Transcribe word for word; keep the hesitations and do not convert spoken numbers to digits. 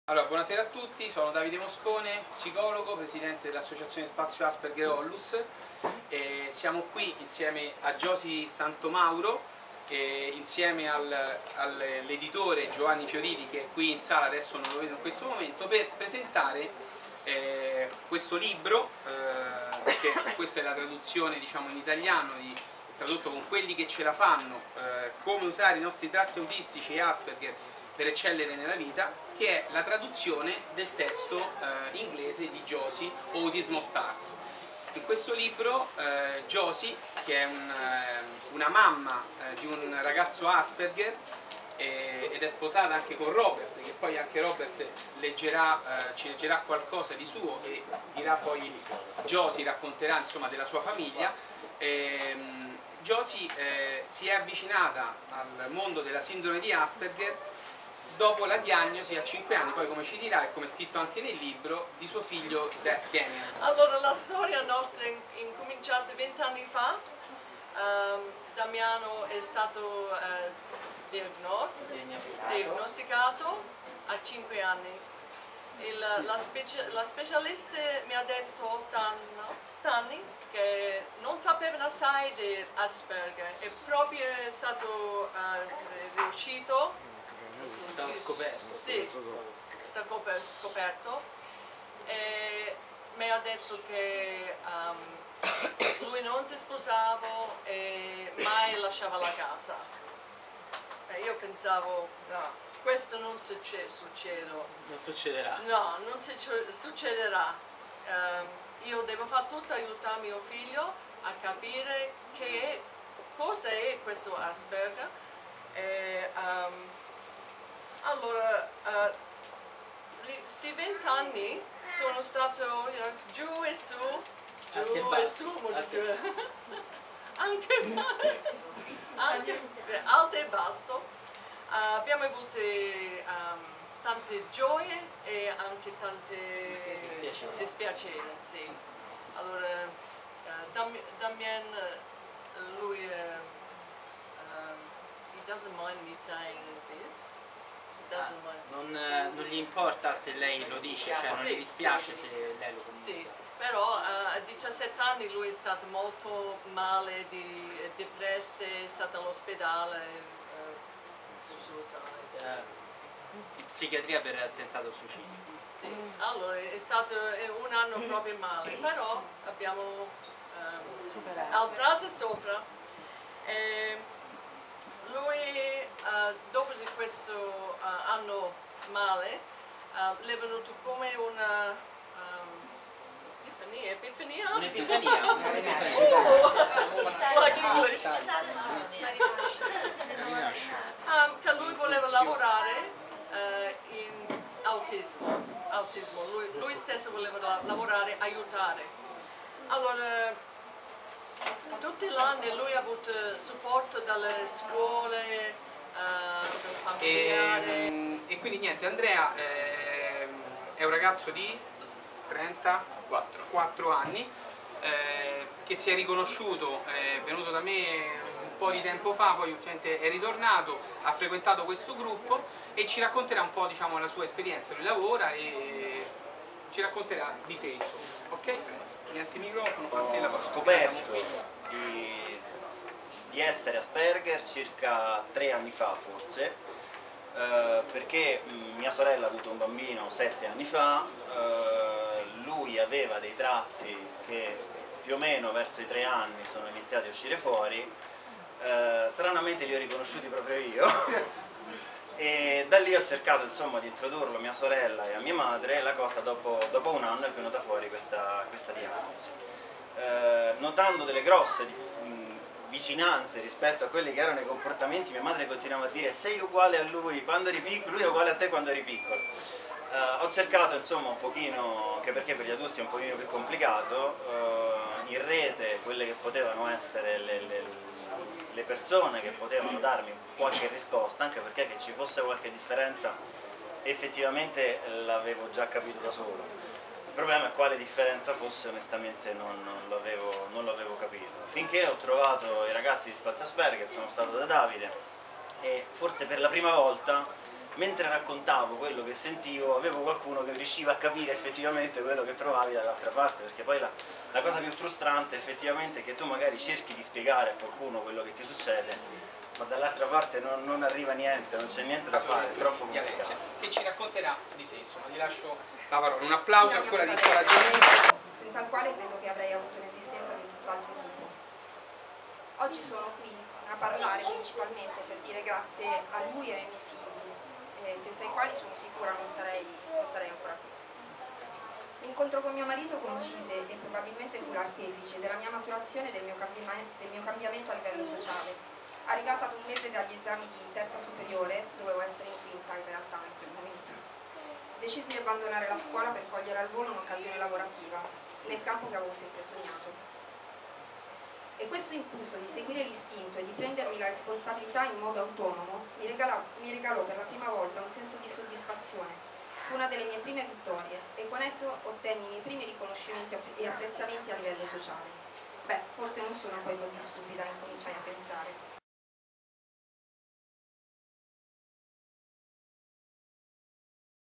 Allora, buonasera a tutti, sono Davide Moscone, psicologo, presidente dell'associazione Spazio Asperger Ollus e siamo qui insieme a Giosi Santomauro e insieme al, all'editore Giovanni Fioriti, che è qui in sala, adesso non lo vedo in questo momento, per presentare eh, questo libro, eh, perché questa è la traduzione, diciamo, in italiano, di, tradotto con quelli che ce la fanno, eh, come usare i nostri tratti autistici e Asperger per eccellere nella vita, che è la traduzione del testo eh, inglese di Josie, Autism Stars. In questo libro eh, Josie, che è un, eh, una mamma eh, di un ragazzo Asperger eh, ed è sposata anche con Robert, che poi anche Robert leggerà, eh, ci leggerà qualcosa di suo e dirà poi, Josie racconterà insomma della sua famiglia. ehm, Josie eh, si è avvicinata al mondo della sindrome di Asperger dopo la diagnosi a cinque anni, poi come ci dirà e come è scritto anche nel libro, di suo figlio Daniel. Allora, la storia nostra è incominciata vent'anni fa. Um, Damiano è stato uh, diagnost diagnosticato a cinque anni. Il, la, speci la specialista mi ha detto Tanni che non sapeva assai di Asperger, è proprio stato uh, riuscito. Stato scoperto. Sì, stato scoperto e mi ha detto che um, lui non si sposava e mai lasciava la casa. E io pensavo, no, questo non succe succede. Non succederà. No, non si succederà. Um, io devo fare tutto, aiutare mio figlio a capire che cosa è questo Asperger. E, um, Allora, questi uh, vent'anni sono stato you know, giù e su, giù anche e basso, su, molto anche, giù. anche, anche alto e basso. Uh, abbiamo avuto um, tante gioie e anche tante dispiacere. dispiacere, sì. Allora, uh, Dam Damien, lui, uh, um, he doesn't mind me saying this. Ah, non, non gli importa se lei lo dice, cioè non sì, gli dispiace sì, se lei lo comunica. Sì, però uh, a diciassette anni lui è stato molto male, di, depresso, è stato all'ospedale, uh, suicide. Uh, in psichiatria per tentato suicidio. Sì. Allora è stato un anno proprio male, però abbiamo uh, alzato sopra. E lui, uh, dopo di questo uh, anno male, uh, le è venuto come una um, epifania, epifania? Un'epifania. um, che lui voleva lavorare uh, in autismo, autismo. Lui, lui stesso voleva la lavorare, aiutare. Allora, tutti gli anni lui ha avuto supporto dalle scuole, uh, familiari. E, e quindi niente, Andrea eh, è un ragazzo di trentaquattro anni eh, che si è riconosciuto, è venuto da me un po' di tempo fa, poi ultimamente è ritornato, ha frequentato questo gruppo e ci racconterà un po', diciamo, la sua esperienza. Lui lavora e ci racconterà di sé, insomma. Ok? Niente microfono, Ho scoperto di, di essere Asperger circa tre anni fa forse, eh, perché mh, mia sorella ha avuto un bambino sette anni fa, eh, lui aveva dei tratti che più o meno verso i tre anni sono iniziati a uscire fuori, eh, stranamente li ho riconosciuti proprio io. E da lì ho cercato insomma di introdurlo a mia sorella e a mia madre, e la cosa dopo, dopo un anno è venuta fuori questa, questa diagnosi. Eh, notando delle grosse mh, vicinanze rispetto a quelli che erano i comportamenti, mia madre continuava a dire sei uguale a lui quando eri piccolo, lui è uguale a te quando eri piccolo. Eh, ho cercato insomma un pochino, anche perché per gli adulti è un pochino più complicato, eh, in rete quelle che potevano essere le, le le persone che potevano darmi qualche risposta, anche perché che ci fosse qualche differenza effettivamente l'avevo già capito da solo. Il problema è quale differenza fosse, onestamente non, non l'avevo capito. Finché ho trovato i ragazzi di Spazio Asperger, sono stato da Davide e forse per la prima volta mentre raccontavo quello che sentivo avevo qualcuno che riusciva a capire effettivamente quello che provavi dall'altra parte, perché poi la, la cosa più frustrante effettivamente è che tu magari cerchi di spiegare a qualcuno quello che ti succede, ma dall'altra parte non, non arriva niente, non c'è niente da fare, è troppo di Alessia, complicato. che ci racconterà di sé, insomma, gli lascio la parola. Un applauso ancora di incoraggiamento. Senza il quale credo che avrei avuto un'esistenza di tutt'altro tipo. Oggi sono qui a parlare principalmente per dire grazie a lui e ai miei figli, eh, senza i quali sono sicura non sarei, non sarei ancora qui. L'incontro con mio marito coincise e probabilmente fu l'artefice della mia maturazione e del mio, del mio cambiamento a livello sociale. Arrivata ad un mese dagli esami di terza superiore, dovevo essere in quinta in realtà in quel momento, decisi di abbandonare la scuola per cogliere al volo un'occasione lavorativa, nel campo che avevo sempre sognato. E questo impulso di seguire l'istinto e di prendermi la responsabilità in modo autonomo mi regalò, mi regalò per la prima volta un senso di soddisfazione. Fu una delle mie prime vittorie e con esso ottenni i miei primi riconoscimenti e apprezzamenti a livello sociale. Beh, forse non sono poi così stupida, incominciai a pensare.